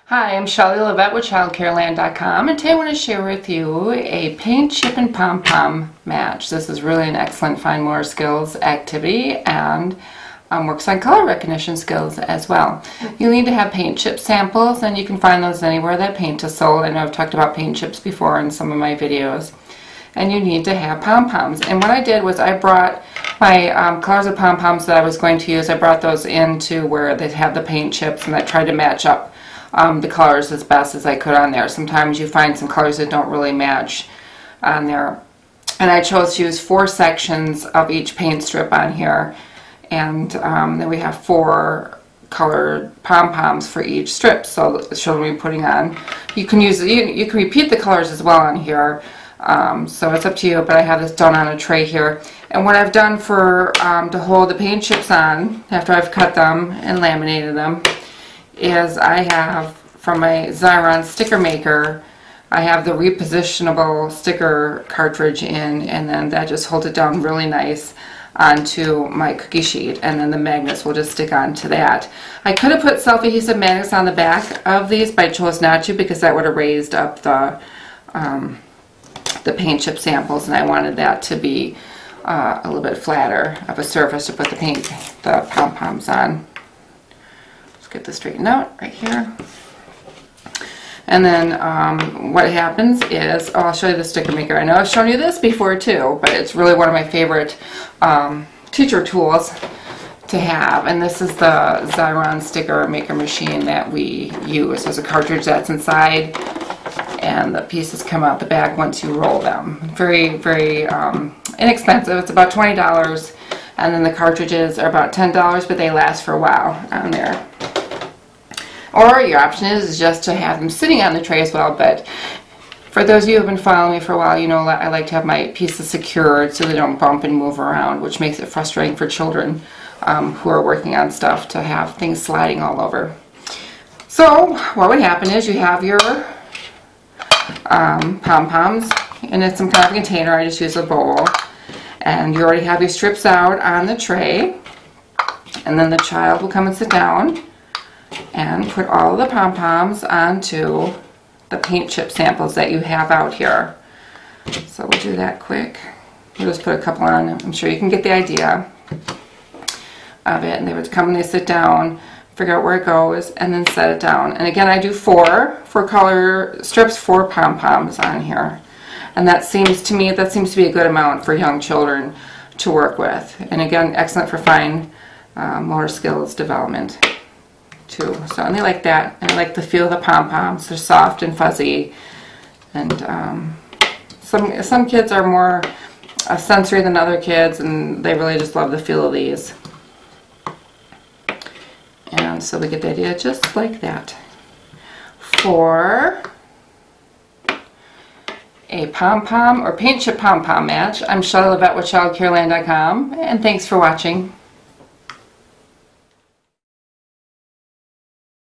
Hi, I'm Shelley Levette with ChildCareLand.com, and today I want to share with you a paint, chip, and pom-pom match. This is really an excellent fine motor skills activity and works on color recognition skills as well. You'll need to have paint chip samples, and you can find those anywhere that paint is sold. I know I've talked about paint chips before in some of my videos. And you need to have pom-poms. And what I did was I brought my colors of pom-poms that I was going to use, I brought those into where they had the paint chips, and I tried to match up the colors as best as I could on there. Sometimes you find some colors that don't really match on there. And I chose to use 4 sections of each paint strip on here. And then we have 4 colored pom-poms for each strip. So the children will be putting on. You can use you can repeat the colors as well on here. So it's up to you, but I have this done on a tray here. And what I've done for to hold the paint chips on after I've cut them and laminated them is I have from my Xyron sticker maker, I have the repositionable sticker cartridge in, and then that just holds it down really nice onto my cookie sheet, and then the magnets will just stick onto that. I could have put self-adhesive magnets on the back of these, but I chose not to because that would have raised up the paint chip samples, and I wanted that to be a little bit flatter of a surface to put the pom-poms on. Let's get this straightened out right here. And then what happens is, I'll show you the sticker maker. I know I've shown you this before too, but it's really one of my favorite teacher tools to have. And this is the Xyron sticker maker machine that we use. There's a cartridge that's inside, and the pieces come out the back once you roll them. Very, very inexpensive. It's about $20, and then the cartridges are about $10, but they last for a while on there. Or your option is just to have them sitting on the tray as well, but for those of you who have been following me for a while, you know I like to have my pieces secured so they don't bump and move around, which makes it frustrating for children who are working on stuff to have things sliding all over. So what would happen is you have your pom-poms, and it's some kind of container. I just use a bowl, and you already have your strips out on the tray, and then the child will come and sit down and put all of the pom-poms onto the paint chip samples that you have out here. So we'll do that quick. We'll just put a couple on. I'm sure you can get the idea of it. And they would come and they sit down, figure out where it goes, and then set it down. And again, I do 4 color strips, 4 pom-poms on here. And that seems to me, that seems to be a good amount for young children to work with. And again, excellent for fine motor skills development too. So, and they like that, and I like the feel of the pom-poms. They're soft and fuzzy, and some kids are more sensory than other kids, and they really just love the feel of these. And so we get the idea, just like that. For a pom-pom or paint chip pom-pom match, I'm Shelley Levette with ChildCareLand.com, and thanks for watching.